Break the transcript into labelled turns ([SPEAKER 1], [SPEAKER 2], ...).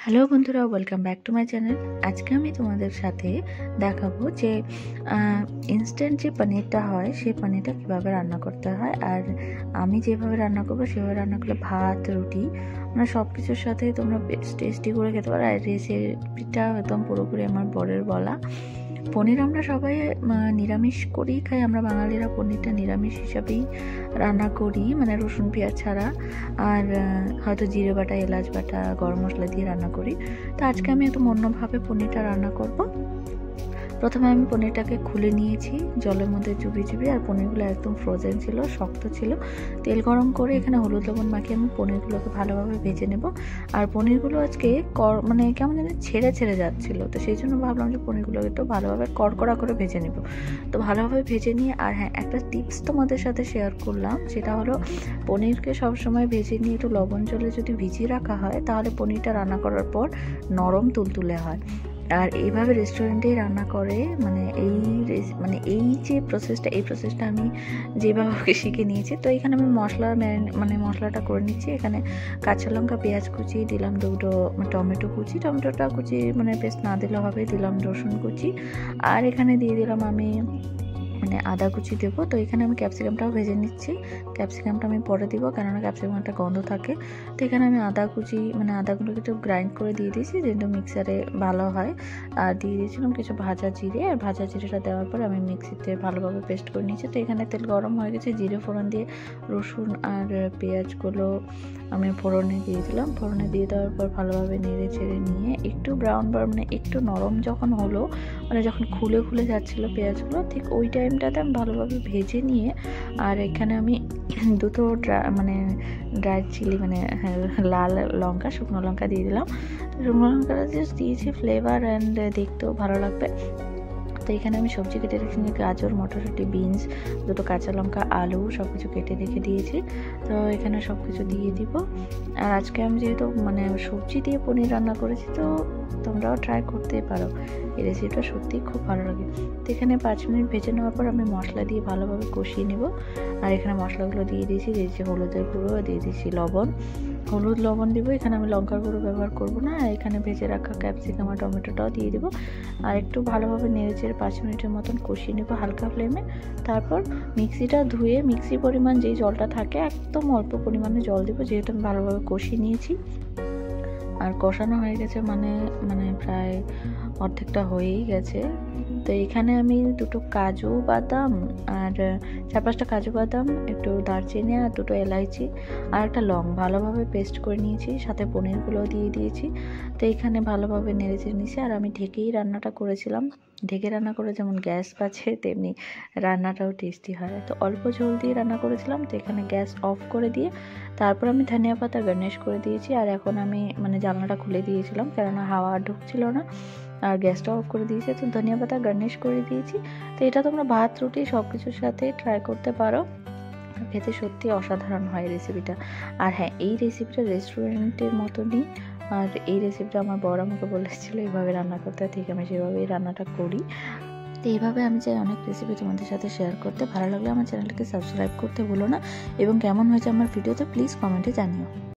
[SPEAKER 1] Hello বন্ধুরা, welcome back to my channel. আজকে আমি তোমাদের সাথে দেখাবো যে ইনস্ট্যান্ট যে পনিরটা হয় সেই পনিরটা কীভাবে রান্না করতে হয়। আর আমি যেভাবে রান্না করবো সেভাবে রান্না করলে ভাত, রুটি মানে সব কিছুর সাথে তোমরা বেশ টেস্টি করে খেতে পারো। আর রেসিপিটা একদম পুরোপুরি আমার বরের বলা। পনির আমরা সবাই নিরামিষ করেই খাই। আমরা বাঙালিরা পনিরটা নিরামিষ হিসাবেই রান্না করি, মানে রসুন পেঁয়াজ ছাড়া। আর হয়তো জিরে বাটা, এলাচ বাটা, গরম মশলা দিয়ে রান্না করি। তো আজকে আমি একটু অন্যভাবে পনিরটা রান্না করব। প্রথমে আমি পনিরটাকে খুলে নিয়েছি জলের মধ্যে চুবিয়ে, আর পনিরগুলো একদম ফ্রোজেন ছিল, শক্ত ছিল। তেল গরম করে এখানে হলুদ লবণ মাখিয়ে আমি পনিরগুলোকে ভালোভাবে ভেজে নেব। আর পনিরগুলো আজকে মানে কেমন যেন ছেড়ে ছেড়ে যাচ্ছিল, তো সেই জন্য ভাবলাম যে পনিরগুলোকে একটু ভালোভাবে কড়কড়া করে ভেজে নেব। তো ভালোভাবে ভেজে নিয়ে, আর হ্যাঁ, একটা টিপস তোমাদের সাথে শেয়ার করলাম, সেটা হলো পনিরকে সবসময় ভেজে নিয়ে একটু লবণ জলে যদি ভিজিয়ে রাখা হয় তাহলে পনিরটা রান্না করার পর নরম তুলতুলে হয়। আর এইভাবে রেস্টুরেন্টেই রান্না করে, এই যে প্রসেসটা আমি যেভাবে শিখে নিয়েছি। তো এখানে আমি মশলাটা করে নিচ্ছি। এখানে কাঁচা লঙ্কা, পেঁয়াজ কুচি দিলাম, দুটো টমেটোটা কুচি মানে পেস্ট না দিলে হবে, দিলাম রসুন কুচি, আর এখানে দিয়ে দিলাম আমি আদা কুচি দেবো। তো এখানে আমি ক্যাপসিকামটাও ভেজে নিচ্ছি। ক্যাপসিকামটা আমি পরে দিব, কেননা ক্যাপসিকাম একটা গন্ধ থাকে। তো এখানে আমি আদাগুলোকে একটু গ্রাইন্ড করে দিয়ে দিয়েছি, যেহেতু মিক্সারে ভালো হয়। আর দিয়ে দিয়েছিলাম কিছু ভাজা জিরে, আর ভাজা জিরেটা দেওয়ার পর আমি মিক্সিতে ভালোভাবে পেস্ট করে নিয়েছি। তো এখানে তেল গরম হয়ে গেছে, জিরে ফোড়ন দিয়ে রসুন আর পেঁয়াজগুলো আমি ফোড়নে দিয়ে দিলাম। ফোড়নে দিয়ে দেওয়ার পর ভালোভাবে নেড়ে চেড়ে নিয়ে একটু ব্রাউন একটু নরম যখন হলো, যখন খুলে খুলে যাচ্ছিলো পেঁয়াজগুলো, ঠিক ওই টাইমটাতে আমি ভালোভাবে ভেজে নিয়ে, আর এখানে আমি দুটো ড্রাই চিলি লাল লঙ্কা, শুকনো লঙ্কা দিয়ে দিলাম। শুকনো লঙ্কাটা জাস্ট দিয়েছি ফ্লেভার অ্যান্ড দেখতেও ভালো লাগবে। তো এখানে আমি সবজি কেটে রেখে গাজর, মটরশুঁটি, বিনস, দুটো কাঁচা লঙ্কা, আলু সব কিছু কেটে রেখে দিয়েছি। তো এখানে সব কিছু দিয়ে দিব। আর আজকে আমি যেহেতু সবজি দিয়ে পনির রান্না করেছি, তো তোমরাও ট্রাই করতেই পারো। এই রেসিপিটা সত্যিই খুব ভালো লাগে। তো এখানে 5 মিনিট ভেজে নেওয়ার পর আমি মশলা দিয়ে ভালোভাবে কষিয়ে নেব। আর এখানে মশলাগুলো দিয়ে দিয়েছি হলুদের গুঁড়ো, দিয়ে দিয়েছি হলুদ লবণ দিব। এখানে আমি লঙ্কার গুঁড়ো ব্যবহার করব না। আর এখানে ভেজে রাখা ক্যাপসিকাম আর টমেটোটাও দিয়ে দেবো। আর একটু ভালোভাবে নেড়েচেড়ে 5 মিনিটের মতন কষিয়ে নেব হালকা ফ্লেমে। তারপর মিক্সিটা ধুয়ে মিক্সি পরিমাণ যেই জলটা থাকে একদম অল্প পরিমাণে জল দেবো, যেহেতু আমি ভালোভাবে কষিয়ে নিয়েছি। আর কষানো হয়ে গেছে প্রায় অর্ধেকটা হয়েই গেছে। তো এখানে আমি দুটো কাজু বাদাম আর 4-5টা কাজু বাদাম, একটু দারচিনি আর দুটো এলাইচি আর একটা লং ভালোভাবে পেস্ট করে নিয়েছি, সাথে পনিরগুলো দিয়ে দিয়েছি। তো এখানে ভালোভাবে নেড়েচেড়ে নিয়েছি। আর আমি ঢেকেই রান্নাটা করেছিলাম। ঢেকে রান্না করে যেমন গ্যাস বাঁচে, তেমনি রান্নাটাও টেস্টি হয়। তো অল্প ঝোল দিয়ে রান্না করেছিলাম। তো এখানে গ্যাস অফ করে দিয়ে তারপর আমি ধনিয়া পাতা গার্নিশ করে দিয়েছি। আর এখন আমি জানলাটা খুলে দিয়েছিলাম, কেননা হাওয়া ঢুকছিল না, আর গ্যাসটা অফ করে দিয়েছি। তো ধনিয়া পাতা গার্নিশ করে দিয়েছি। তো এটা তোমরা ভাত, রুটি সব কিছুর সাথে ট্রাই করতে পারো। খেতে সত্যি অসাধারণ হয় রেসিপিটা। আর হ্যাঁ, এই রেসিপিটা রেস্টুরেন্টের মতনই। আর এই রেসিপিটা আমার বর আমাকে বলেছিল এইভাবে রান্না করতে, ঠিক আমি সেভাবেই রান্নাটা করি। তো এইভাবে আমি চাই অনেক রেসিপি তোমাদের সাথে শেয়ার করতে। ভালো লাগলে আমার চ্যানেলটাকে সাবস্ক্রাইব করতে ভুলো না, এবং কেমন হয়েছে আমার ভিডিওতে প্লিজ কমেন্টে জানিও।